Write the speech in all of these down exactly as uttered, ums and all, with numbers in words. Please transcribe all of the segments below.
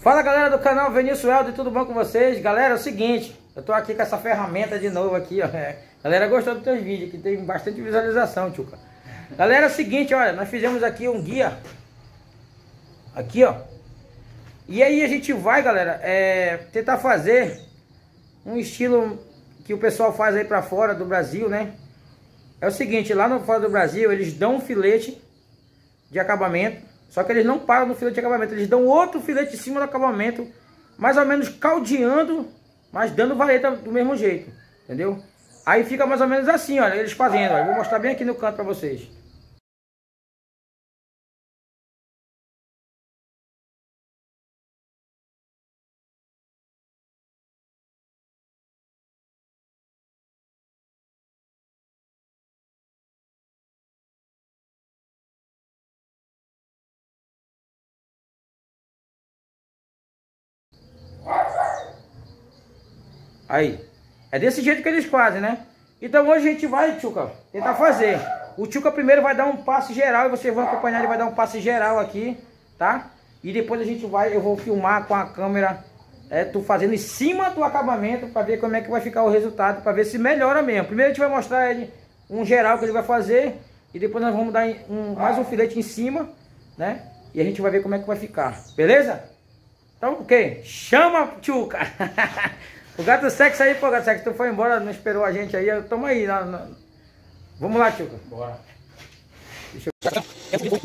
Fala galera do canal Vinícius Helder, tudo bom com vocês? Galera, é o seguinte, eu tô aqui com essa ferramenta de novo aqui, ó. É, galera gostou dos teus vídeos, que tem bastante visualização, tchuca. Galera, é o seguinte, olha, nós fizemos aqui um guia. Aqui, ó. E aí a gente vai, galera, é, tentar fazer um estilo que o pessoal faz aí pra fora do Brasil, né? É o seguinte, lá no fora do Brasil, eles dão um filete de acabamento. Só que eles não param no filete de acabamento, eles dão outro filete em cima do acabamento, mais ou menos caldeando, mas dando vareta do mesmo jeito, entendeu? Aí fica mais ou menos assim, olha, eles fazendo, ó. Eu vou mostrar bem aqui no canto pra vocês. Aí, é desse jeito que eles fazem, né? Então hoje a gente vai, tchuca, tentar fazer. O tchuca primeiro vai dar um passe geral e vocês vão acompanhar, ele vai dar um passe geral aqui, tá? E depois a gente vai, eu vou filmar com a câmera, é, tu fazendo em cima do acabamento para ver como é que vai ficar o resultado, para ver se melhora mesmo. Primeiro a gente vai mostrar ele um geral que ele vai fazer e depois nós vamos dar um, mais um filete em cima, né? E a gente vai ver como é que vai ficar, beleza? Então o que? Chama, tchuca! O gato sexo aí, pô, gato sexo, tu foi embora, não esperou a gente aí, tamo aí. Na, na... Vamos lá, tchuca. Bora. Deixa eu...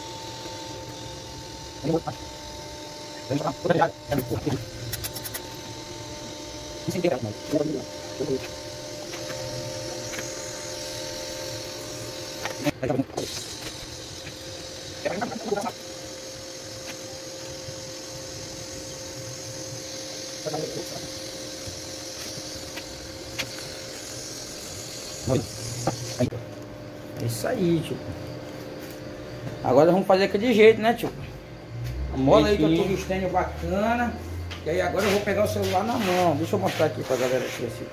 É isso aí, tio. Agora vamos fazer aquele jeito, né, tio? Mola aí que eu tô estênio bacana. E aí agora eu vou pegar o celular na mão. Deixa eu mostrar aqui pra galera aqui esse...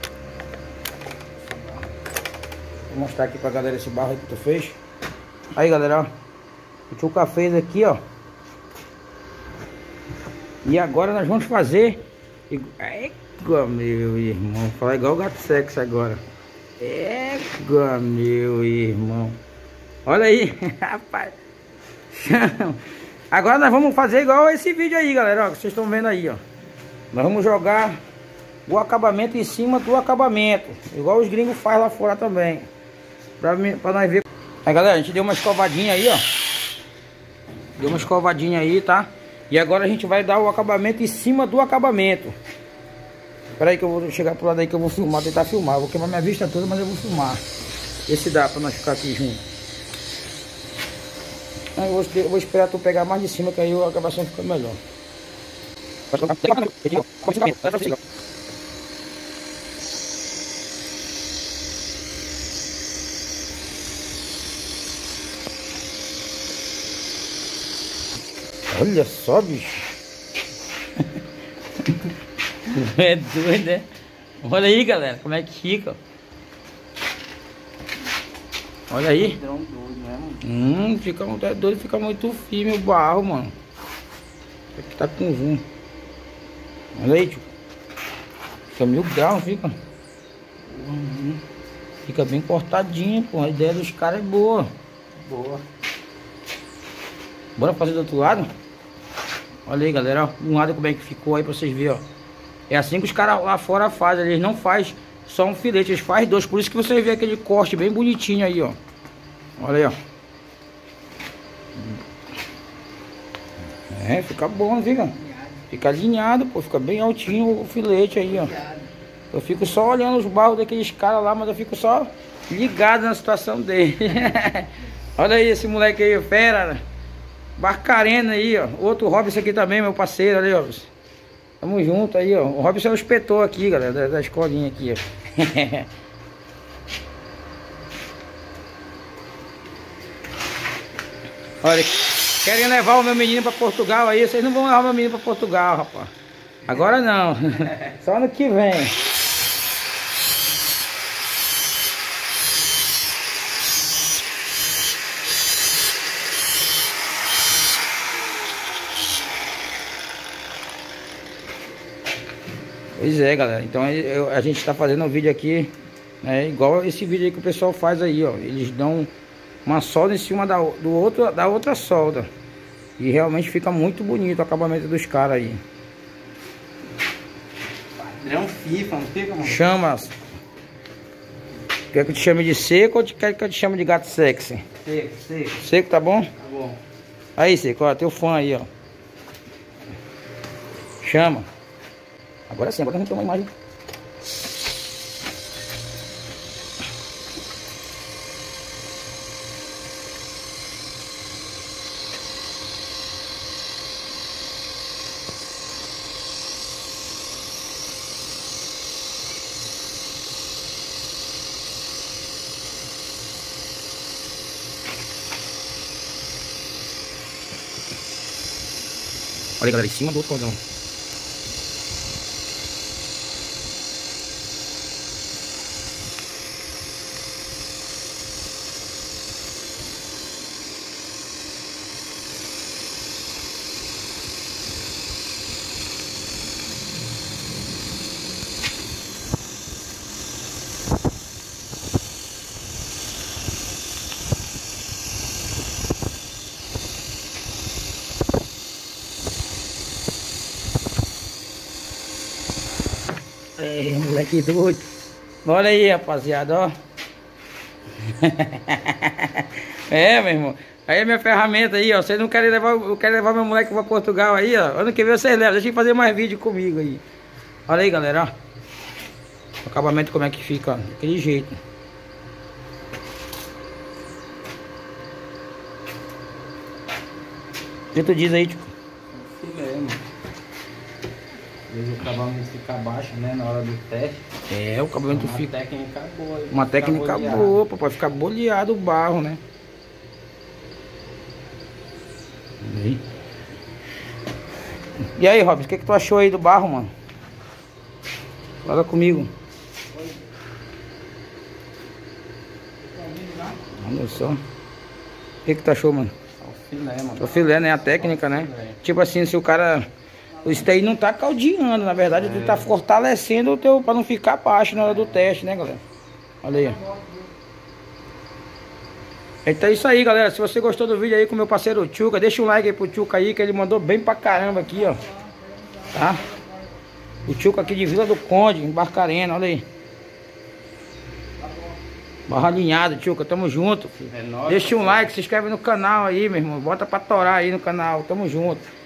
Vou mostrar aqui pra galera esse barro aí que tu fez. Aí, galera, ó. O tchuca fez aqui, ó. E agora nós vamos fazer igual, meu irmão. Vou falar igual o gato sexo agora. Égua, meu irmão. Olha aí, rapaz. Agora nós vamos fazer igual esse vídeo aí, galera, ó, que vocês estão vendo aí, ó. Nós vamos jogar o acabamento em cima do acabamento, igual os gringos fazem lá fora também, pra, pra nós ver. Aí, galera, a gente deu uma escovadinha aí, ó. Deu uma escovadinha aí, tá? E agora a gente vai dar o acabamento em cima do acabamento. Espera aí que eu vou chegar pro lado aí que eu vou filmar, tentar filmar. Eu vou queimar minha vista toda, mas eu vou filmar. Ver se dá pra nós ficar aqui junto. Eu vou, eu vou esperar tu pegar mais de cima, que aí a gravação fica melhor. Olha só, bicho. É doido, né? Olha aí, galera, como é que fica. Olha aí. Hum, fica muito é doido, fica muito firme o barro, mano. Aqui tá com zoom. Olha aí, tio. Fica mil graus, fica. Uhum. Fica bem cortadinho, pô. A ideia dos caras é boa. Boa. Bora fazer do outro lado? Olha aí, galera, ó. Um lado como é que ficou aí pra vocês verem, ó. É assim que os caras lá fora fazem. Eles não fazem só um filete, eles fazem dois. Por isso que você vê aquele corte bem bonitinho aí, ó. Olha aí, ó. É, fica bom, fica. Fica alinhado, pô. Fica bem altinho o filete aí, ó. Eu fico só olhando os barros daqueles caras lá, mas eu fico só ligado na situação dele. Olha aí esse moleque aí, fera. Barcarena aí, ó. Outro Robson aqui também, meu parceiro, ali, ó. Tamo junto aí, ó. O Robson é o inspetor aqui, galera, da, da escolinha aqui, ó. Olha, querem levar o meu menino pra Portugal aí. Vocês não vão levar o meu menino pra Portugal, rapaz. Agora não. Só ano que vem. Pois é, galera. Então eu, a gente tá fazendo um vídeo aqui, né, igual esse vídeo aí que o pessoal faz aí, ó. Eles dão uma solda em cima da, do outro, da outra solda. E realmente fica muito bonito o acabamento dos caras aí. Padrão FIFA, não fica, mano? Chama. Quer que eu te chame de seco ou quer que eu te chame de gato sexy? Seco, seco. Seco, tá bom? Tá bom. Aí, Seco, ó, teu fã aí, ó. Chama. Agora sim, agora a gente tem uma imagem. Olha aí, galera, em cima do outro cordão. É, moleque doido. Olha aí, rapaziada, ó. É, meu irmão. Aí é minha ferramenta aí, ó. Vocês não querem levar, eu quero levar meu moleque pra Portugal aí, ó. Ano que vem vocês levam. Deixa eu fazer mais vídeo comigo aí. Olha aí, galera, ó. O acabamento como é que fica, ó. Daquele jeito. O que tu diz aí, tipo? Filé, mano. Às vezes o acabamento fica baixo, né? Na hora do teste. É, o acabamento Uma fica... técnica boa. aí, Uma fica técnica boleado. boa, papai. Ficar boleado o barro, né? Aí. E aí, Robson, o que, que tu achou aí do barro, mano? Fala comigo. Olha só. O que, que tu achou, mano? É o filé, mano. O filé, né? A técnica, né? Filé. Tipo assim, se o cara... Isso daí não tá caldeando, na verdade, tu tá fortalecendo o teu... Pra não ficar baixo na hora do teste, né, galera? Olha aí, ó. Então é isso aí, galera. Se você gostou do vídeo aí com o meu parceiro Tchuca, deixa um like aí pro Tchuca aí, que ele mandou bem pra caramba aqui, ó. Tá? O Tchuca aqui de Vila do Conde, em Barcarena, olha aí. Barra alinhado, Tchuca, tamo junto, filho. É nóis, Deixa um parceiro. like, se inscreve no canal aí, meu irmão. Bota pra torar aí no canal, tamo junto.